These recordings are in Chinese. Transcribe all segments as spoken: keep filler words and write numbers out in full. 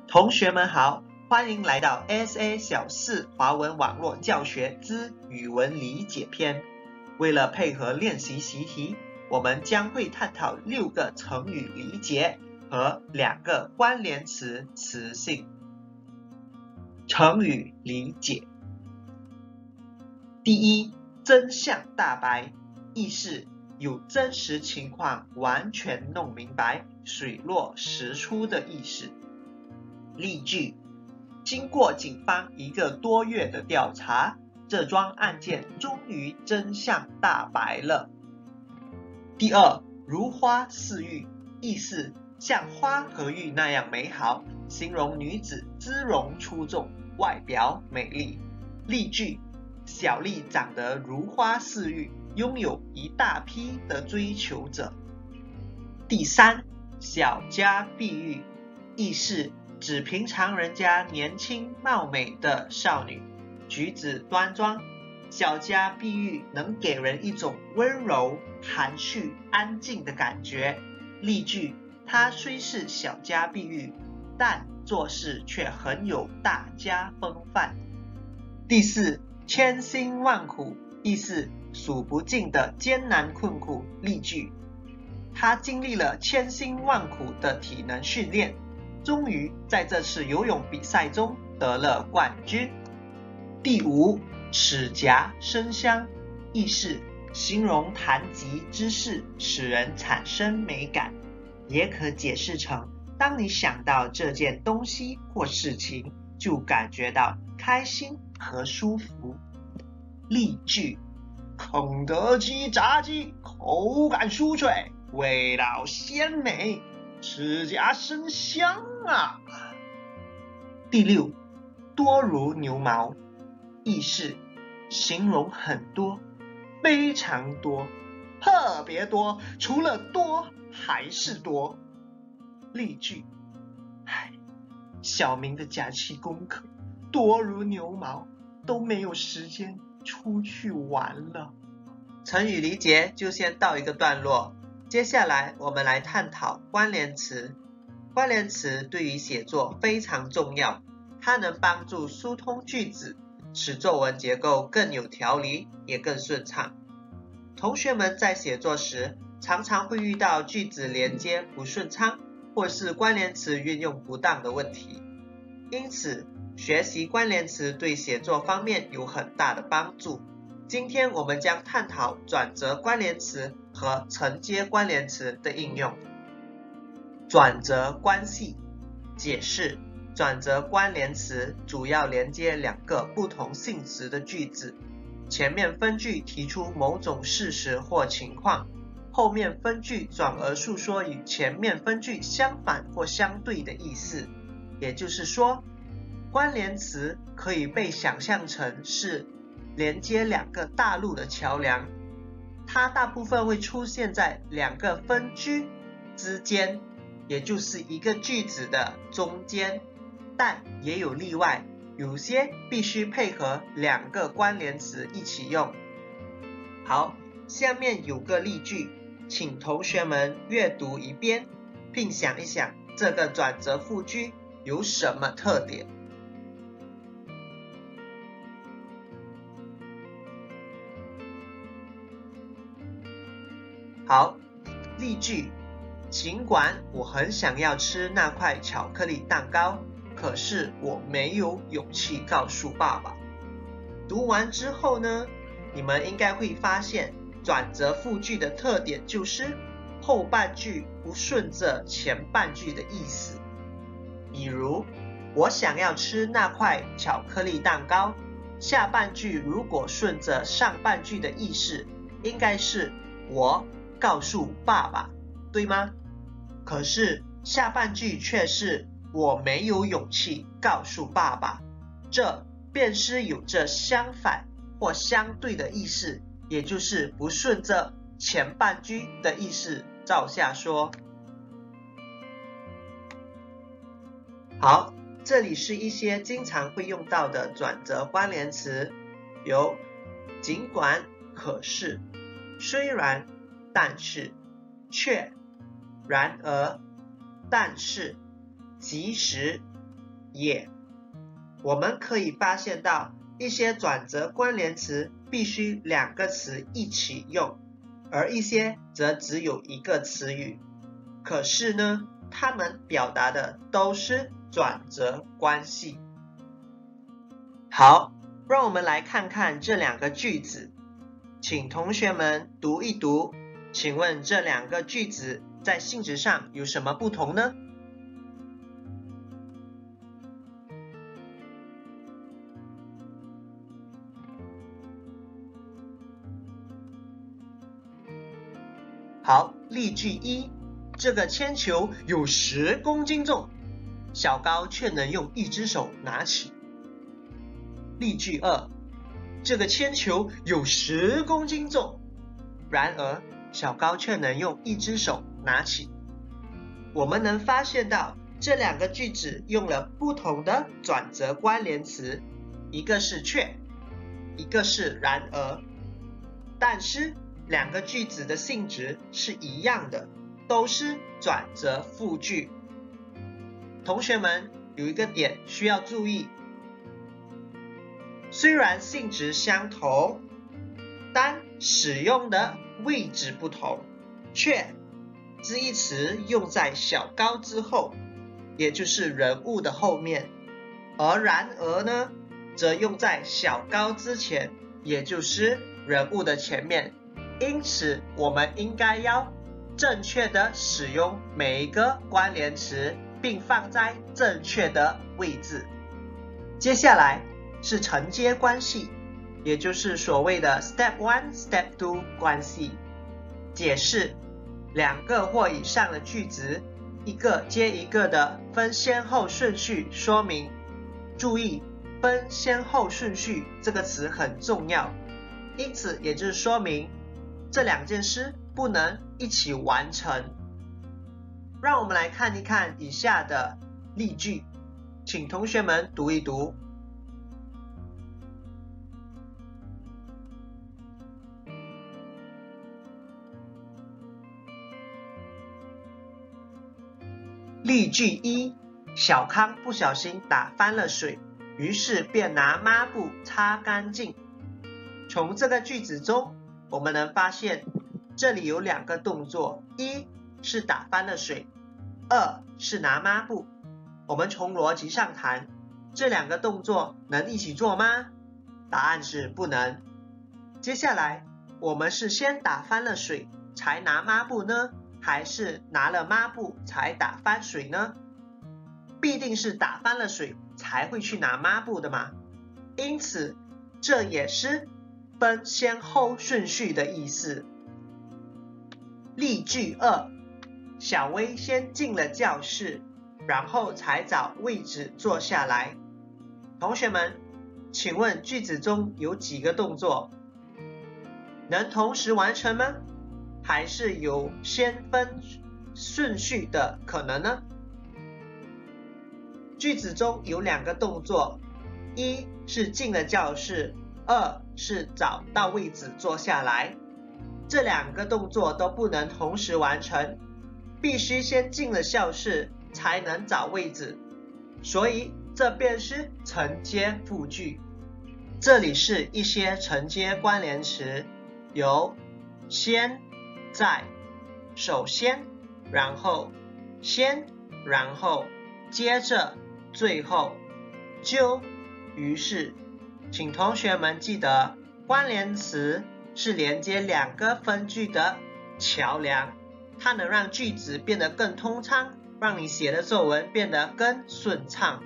同学们好，欢迎来到 S A 小四华文网络教学之语文理解篇。为了配合练习习题，我们将会探讨六个成语理解和两个关联词词性。成语理解。第一，真相大白，意是有真实情况完全弄明白，水落石出的意思。例句：经过警方一个多月的调查，这桩案件终于真相大白了。第二，如花似玉，意思像花和玉那样美好，形容女子姿容出众，外表美丽。例句：小丽长得如花似玉，拥有一大批的追求者。第三，小家碧玉，意是指平常人家年轻貌美的少女，举止端庄，小家碧玉能给人一种温柔、含蓄、安静的感觉。例句：她虽是小家碧玉，但做事却很有大家风范。第四，千辛万苦，意思数不尽的艰难困苦。例句：她经历了千辛万苦的体能训练，终于在这次游泳比赛中得了冠军。第五，齿颊生香，意是形容谈及之事使人产生美感，也可解释成当你想到这件东西或事情，就感觉到开心和舒服。例句：肯德基炸鸡口感酥脆，味道鲜美，齿颊生香啊。第六，多如牛毛，意是形容很多，非常多，特别多，除了多还是多。例句：唉，小明的假期功课多如牛毛，都没有时间出去玩了。成语理解就先到一个段落，接下来我们来探讨关联词。关联词对于写作非常重要，它能帮助疏通句子，使作文结构更有条理，也更顺畅。同学们在写作时，常常会遇到句子连接不顺畅，或是关联词运用不当的问题。因此，学习关联词对写作方面有很大的帮助。今天我们将探讨转折关联词和承接关联词的应用。转折关系解释：转折关联词主要连接两个不同性质的句子，前面分句提出某种事实或情况，后面分句转而述说与前面分句相反或相对的意思。也就是说，关联词可以被想象成是连接两个大陆的桥梁，它大部分会出现在两个分句之间，也就是一个句子的中间，但也有例外，有些必须配合两个关联词一起用。好，下面有个例句，请同学们阅读一遍，并想一想这个转折复句有什么特点。好，例句：尽管我很想要吃那块巧克力蛋糕，可是我没有勇气告诉爸爸。读完之后呢，你们应该会发现转折复句的特点就是后半句不顺着前半句的意思。比如，我想要吃那块巧克力蛋糕，下半句如果顺着上半句的意思，应该是我告诉爸爸，对吗？可是下半句却是我没有勇气告诉爸爸，这便是有着相反或相对的意思，也就是不顺着前半句的意思照下说。好，这里是一些经常会用到的转折关联词，有尽管、可是、虽然、但是、却、然而、但是、即使、 也。我们可以发现到一些转折关联词必须两个词一起用，而一些则只有一个词语。可是呢，它们表达的都是转折关系。好，让我们来看看这两个句子，请同学们读一读。请问这两个句子在性质上有什么不同呢？好，例句一，这个铅球有十公斤重，小高却能用一只手拿起。例句二，这个铅球有十公斤重，然而小高却能用一只手拿起。我们能发现到这两个句子用了不同的转折关联词，一个是却，一个是然而，但是两个句子的性质是一样的，都是转折复句。同学们有一个点需要注意，虽然性质相同，但使用的位置不同。却这一词用在小高之后，也就是人物的后面，而然而呢，则用在小高之前，也就是人物的前面。因此我们应该要正确的使用每一个关联词，并放在正确的位置。接下来是承接关系，也就是所谓的 step one、step two 关系。解释两个或以上的句子，一个接一个的分先后顺序说明。注意，分先后顺序这个词很重要，因此也就是说明这两件事不能一起完成。让我们来看一看以下的例句，请同学们读一读。例句一，小康不小心打翻了水，于是便拿抹布擦干净。从这个句子中，我们能发现这里有两个动作，一是打翻了水，二是拿抹布。我们从逻辑上谈，这两个动作能一起做吗？答案是不能。接下来，我们是先打翻了水才拿抹布呢，还是拿了抹布才打翻水呢？必定是打翻了水才会去拿抹布的嘛。因此，这也是分先后顺序的意思。例句二，小薇先进了教室，然后才找位置坐下来。同学们，请问句子中有几个动作？能同时完成吗？还是有先分顺序的可能呢？句子中有两个动作，一是进了教室，二是找到位置坐下来。这两个动作都不能同时完成，必须先进了教室才能找位置，所以这便是承接复句。这里是一些承接关联词，有先、在、首先、然后、先、然后、接着、最后、就、于是。请同学们记得，关联词是连接两个分句的桥梁，它能让句子变得更通畅，让你写的作文变得更顺畅。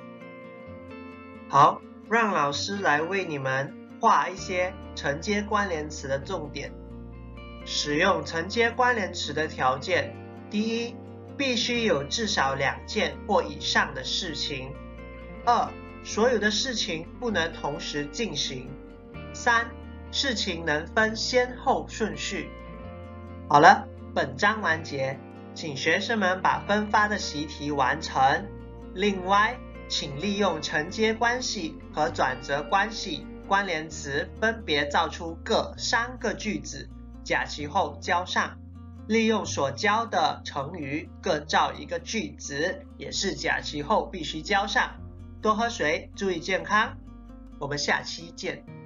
好，让老师来为你们画一些承接关联词的重点。使用承接关联词的条件，第一，必须有至少两件或以上的事情。二，所有的事情不能同时进行。三，事情能分先后顺序。好了，本章完结，请学生们把分发的习题完成。另外，请利用承接关系和转折关系关联词分别造出各三个句子，假期后交上。 利用所教的成语各造一个句子，也是假期后必须交上。多喝水，注意健康。我们下期见。